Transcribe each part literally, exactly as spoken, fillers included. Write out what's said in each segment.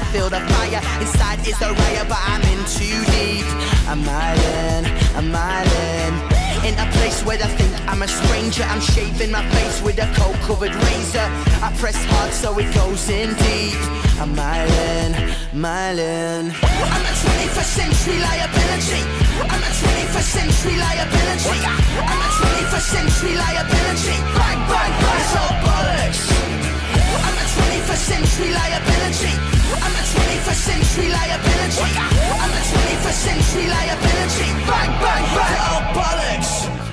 feel the fire. Inside is a riot, but I'm in too deep. I'm island, I'm island, in a place where they think I'm a stranger. I'm shaving my face with a coke-covered razor. I press hard so it goes in deep. I'm island, island. I'm a twenty-first century liability. I'm a twenty-first century liability. I'm a twenty-first century liability. Bang, bang, bang, so bollocks. I'm a twenty-first century liability. I'm a twenty-first century liability. I'm a twenty-first century liability. Bang, bang, bang, oh bollocks.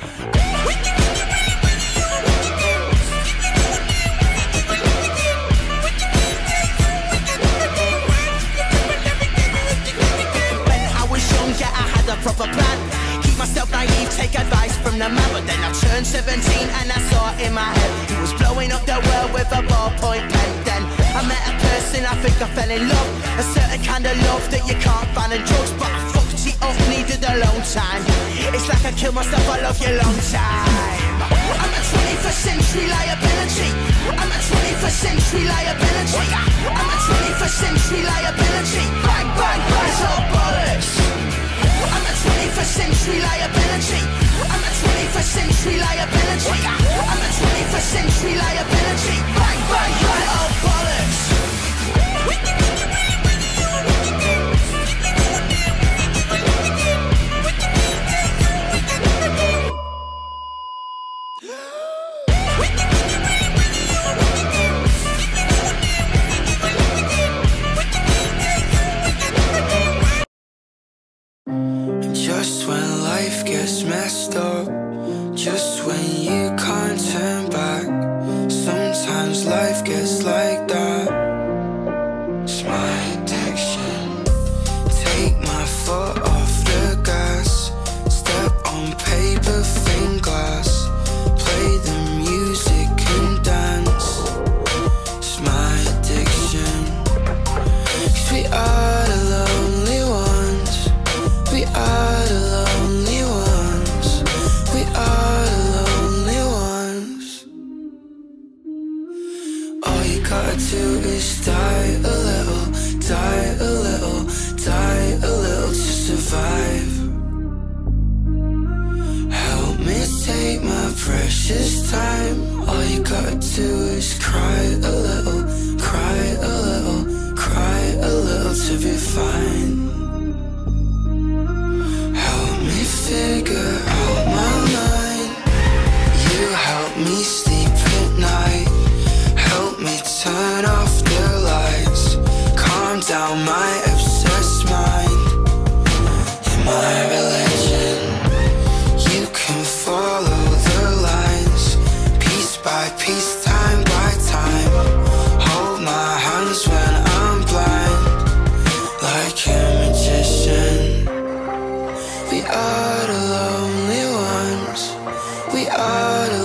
When I was younger, I had a proper plan. Keep myself naive, take advice from the man. But then I turned seventeen and I saw it in my head. He was blowing up the world with a ballpoint pen. Then I met a person, I think I fell in love. A certain kind of love that you can't find in drugs. But I fucked it up, needed a long time. It's like I killed myself, I love you long time. I'm a twenty-first century liability. I'm a twenty-first century liability. I'm a twenty-first century liability. Bang, bang, bang, so bollocks. I'm a twenty-first century liability. I'm a twenty-first century liability. I'm a twenty-first century liability. Bang, bang, bang, oh bollocks. Just when life gets messed up, just when you can't turn back, sometimes life gets like that. It's my addiction. Take my foot off the gas, step on paper, thin glass, play the music and dance. It's my addiction. 'Cause we are the lonely ones. We are the lonely ones. We are the lonely ones. All you gotta do is die a little, die a little, die a little to survive. Help me take my precious time. All you gotta do is cry a little, cry a little, cry a little to be fine. Figure out my mind. You help me sleep at night. Help me turn off the lights. Calm down my obsessed mind. You're my religion. You can follow the lines, piece by piece, time by time. Hold my hands when I'm blind, like a magician. We are the lonely ones. We are the